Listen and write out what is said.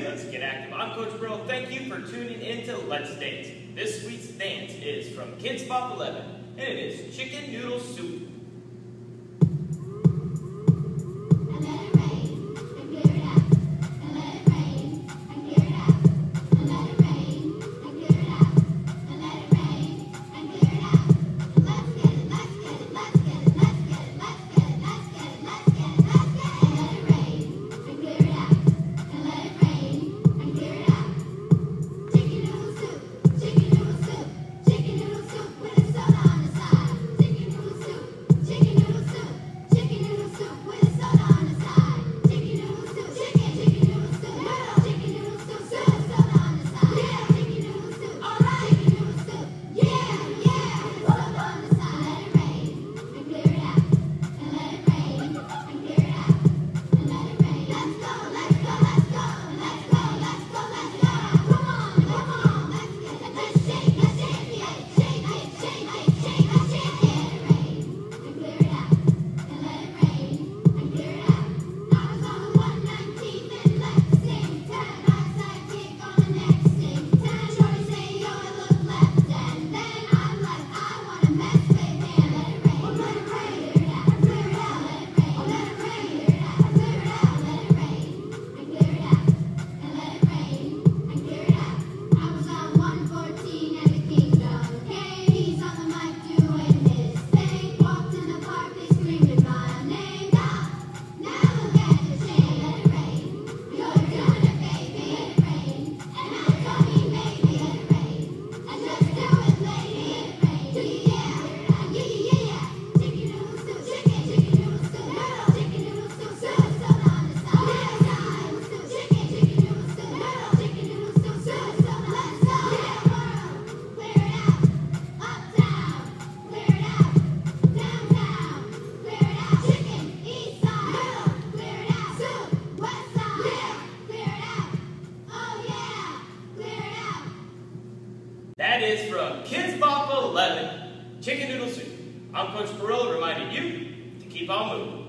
let's get active. I'm Coach Brill. Thank you for tuning in to Let's Dance. This week's dance is from Kidz Bop 11, and it is Chicken Noodle Soup. That is from Kidz Bop 11, Chicken Noodle Soup. I'm Coach Brill reminding you to keep on moving.